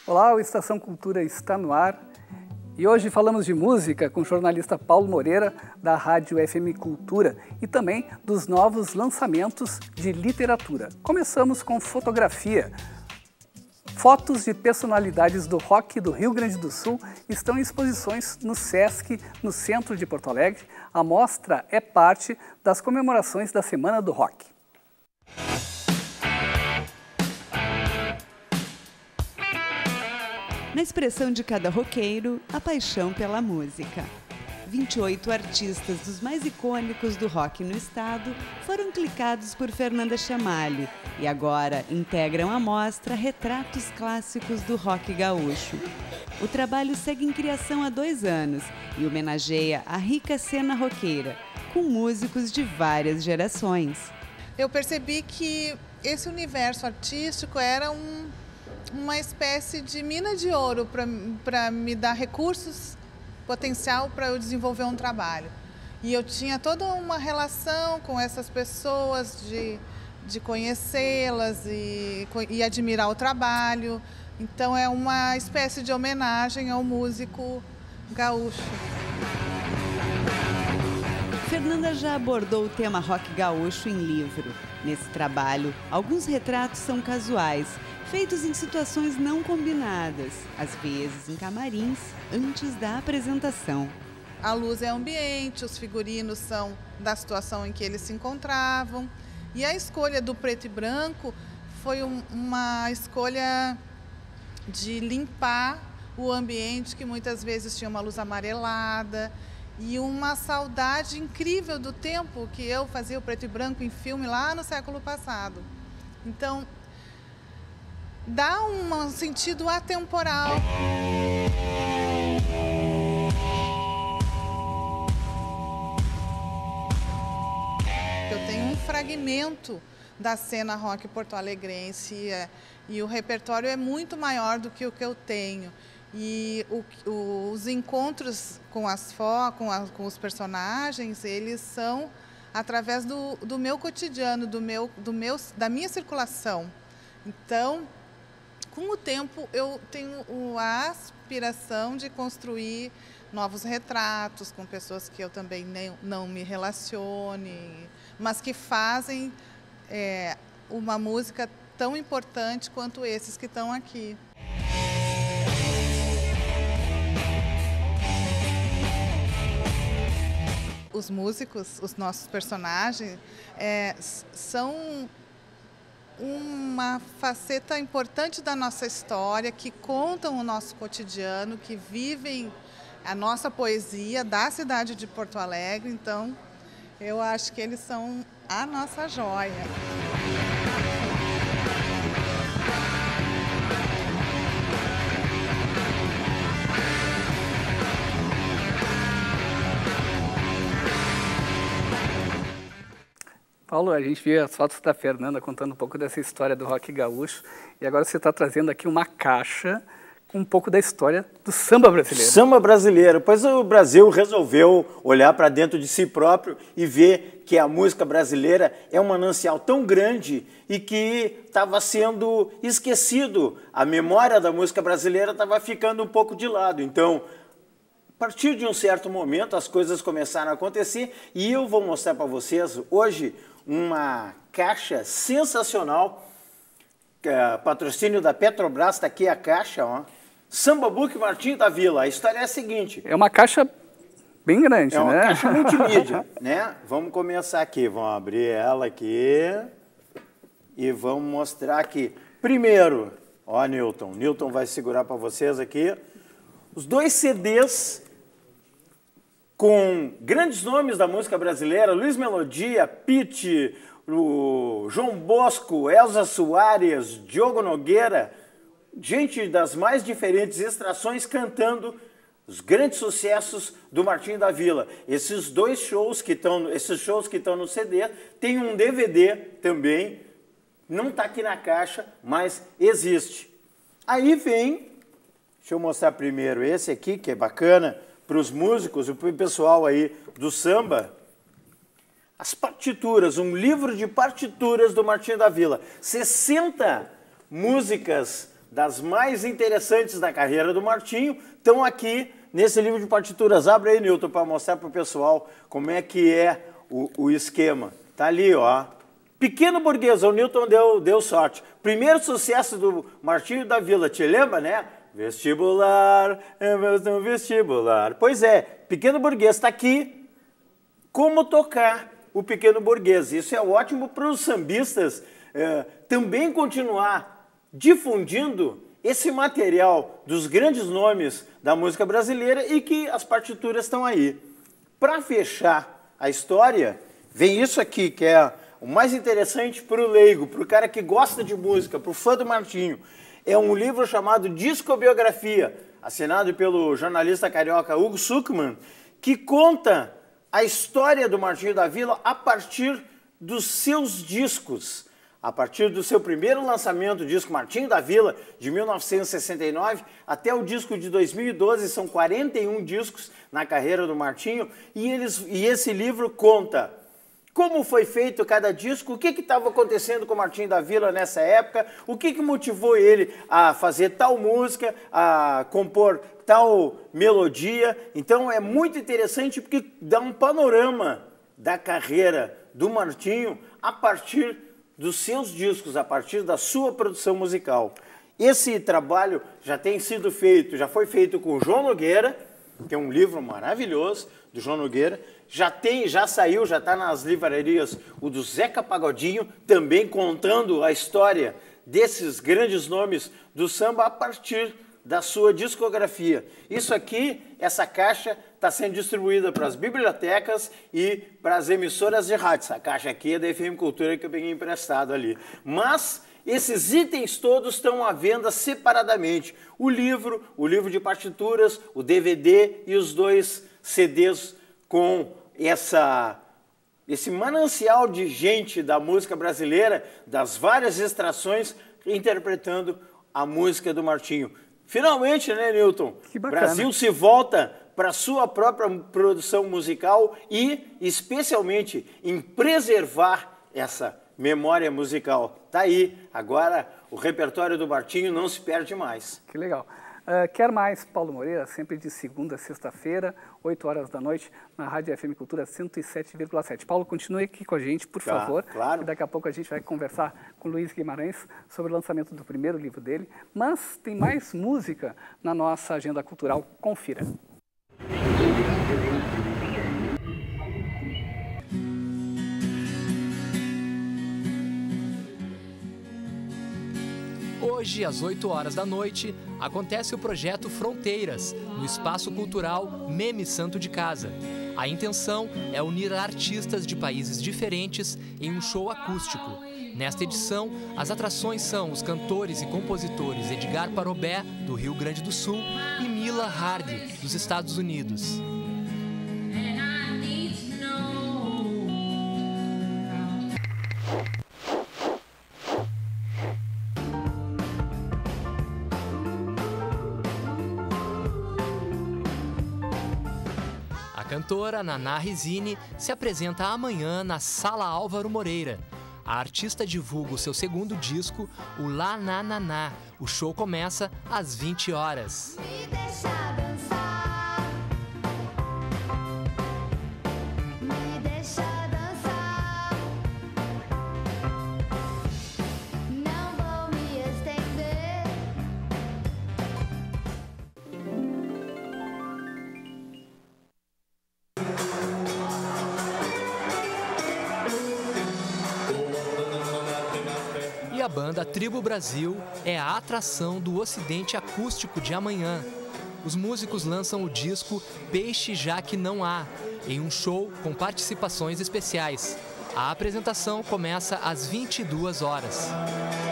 Olá, o Estação Cultura está no ar e hoje falamos de música com o jornalista Paulo Moreira, da Rádio FM Cultura, e também dos novos lançamentos de literatura. Começamos com fotografia. Fotos de personalidades do rock do Rio Grande do Sul estão em exposições no Sesc, no centro de Porto Alegre. A mostra é parte das comemorações da Semana do Rock. Na expressão de cada roqueiro, a paixão pela música. 28 artistas dos mais icônicos do rock no estado foram clicados por Fernanda Chamalho e agora integram a mostra Retratos Clássicos do Rock Gaúcho. O trabalho segue em criação há 2 anos e homenageia a rica cena roqueira, com músicos de várias gerações. Eu percebi que esse universo artístico era uma espécie de mina de ouro para me dar recursos, potencial para eu desenvolver um trabalho. E eu tinha toda uma relação com essas pessoas, de conhecê-las e admirar o trabalho. Então é uma espécie de homenagem ao músico gaúcho. Fernanda já abordou o tema rock gaúcho em livro. Nesse trabalho, alguns retratos são casuais, feitos em situações não combinadas, às vezes em camarins, antes da apresentação. A luz é ambiente, os figurinos são da situação em que eles se encontravam. E a escolha do preto e branco foi uma escolha de limpar o ambiente, que muitas vezes tinha uma luz amarelada, e uma saudade incrível do tempo que eu fazia o preto e branco em filme lá no século passado. Então, dá um sentido atemporal. Eu tenho um fragmento da cena rock porto-alegrense e o repertório é muito maior do que o que eu tenho. E os encontros com os personagens, eles são através do meu cotidiano, da minha circulação. Então, com o tempo, eu tenho a aspiração de construir novos retratos com pessoas que eu também não me relacione, mas que fazem uma música tão importante quanto esses que estão aqui. Os músicos, os nossos personagens, são uma faceta importante da nossa história, que contam o nosso cotidiano, que vivem a nossa poesia da cidade de Porto Alegre. Então, eu acho que eles são a nossa joia. Paulo, a gente viu as fotos da Fernanda contando um pouco dessa história do rock gaúcho e agora você está trazendo aqui uma caixa com um pouco da história do samba brasileiro. Samba brasileiro, pois o Brasil resolveu olhar para dentro de si próprio e ver que a música brasileira é um manancial tão grande e que estava sendo esquecido. A memória da música brasileira estava ficando um pouco de lado. Então, a partir de um certo momento, as coisas começaram a acontecer e eu vou mostrar para vocês hoje uma caixa sensacional, patrocínio da Petrobras, está aqui a caixa, ó. Samba Book Martinho da Vila. A história é a seguinte. É uma caixa bem grande, né? É uma caixa multimídia, né? Vamos começar aqui, vamos abrir ela aqui e vamos mostrar aqui. Primeiro, ó, Newton vai segurar para vocês aqui, os 2 CDs com grandes nomes da música brasileira, Luiz Melodia, Pitty, o João Bosco, Elza Soares, Diogo Nogueira, gente das mais diferentes extrações cantando os grandes sucessos do Martinho da Vila. Esses shows que estão no CD, tem um DVD também, não está aqui na caixa, mas existe. Aí vem, deixa eu mostrar primeiro esse aqui, que é bacana, para os músicos e para o pessoal aí do samba, as partituras, um livro de partituras do Martinho da Vila. 60 músicas das mais interessantes da carreira do Martinho estão aqui nesse livro de partituras. Abre aí, Newton, para mostrar para o pessoal como é que é o esquema. Tá ali, ó. Pequeno Burguês, o Newton deu sorte. Primeiro sucesso do Martinho da Vila, te lembra, né? Vestibular, vestibular. Pois é, Pequeno Burguês está aqui. Como tocar o Pequeno Burguês? Isso é ótimo para os sambistas também continuar difundindo esse material dos grandes nomes da música brasileira e que as partituras estão aí. Para fechar a história, vem isso aqui, que é o mais interessante para o leigo, para o cara que gosta de música, para o fã do Martinho. É um livro chamado Discobiografia, assinado pelo jornalista carioca Hugo Suckmann, que conta a história do Martinho da Vila a partir dos seus discos. A partir do seu primeiro lançamento, o disco Martinho da Vila, de 1969, até o disco de 2012, são 41 discos na carreira do Martinho, e esse livro conta como foi feito cada disco, o que estava acontecendo com o Martinho da Vila nessa época, o que motivou ele a fazer tal música, a compor tal melodia. Então é muito interessante porque dá um panorama da carreira do Martinho a partir dos seus discos, a partir da sua produção musical. Esse trabalho já tem sido feito, já foi feito com o João Nogueira, tem um livro maravilhoso do João Nogueira, já saiu, já está nas livrarias o do Zeca Pagodinho, também contando a história desses grandes nomes do samba a partir da sua discografia. Isso aqui, essa caixa, está sendo distribuída para as bibliotecas e para as emissoras de rádio. Essa caixa aqui é da FM Cultura que eu peguei emprestado ali. Mas esses itens todos estão à venda separadamente. O livro de partituras, o DVD e os 2 CDs com esse manancial de gente da música brasileira, das várias extrações, interpretando a música do Martinho. Finalmente, né, Newton? Que bacana. Brasil se volta para a sua própria produção musical e, especialmente, em preservar essa memória musical. Tá aí, agora o repertório do Martinho não se perde mais. Que legal. Quer mais Paulo Moreira, sempre de segunda a sexta-feira, 8 horas da noite, na Rádio FM Cultura 107,7. Paulo, continue aqui com a gente, por favor. Claro. E daqui a pouco a gente vai conversar com o Luiz Guimarães sobre o lançamento do primeiro livro dele. Mas tem mais música na nossa agenda cultural. Confira. Hoje, às 8 horas da noite, acontece o projeto Fronteiras, no Espaço Cultural Meme Santo de Casa. A intenção é unir artistas de países diferentes em um show acústico. Nesta edição, as atrações são os cantores e compositores Edgar Parobé, do Rio Grande do Sul, e Mila Hardy, dos Estados Unidos. A cantora Naná Risini se apresenta amanhã na Sala Álvaro Moreira. A artista divulga o seu segundo disco, o Lá Na Naná. O show começa às 20 horas. Me deixa dançar. Me deixa dançar. Não vou me estender. E a banda Tribo Brasil é a atração do Ocidente Acústico de amanhã. Os músicos lançam o disco Peixe Já Que Não Há, em um show com participações especiais. A apresentação começa às 22 horas.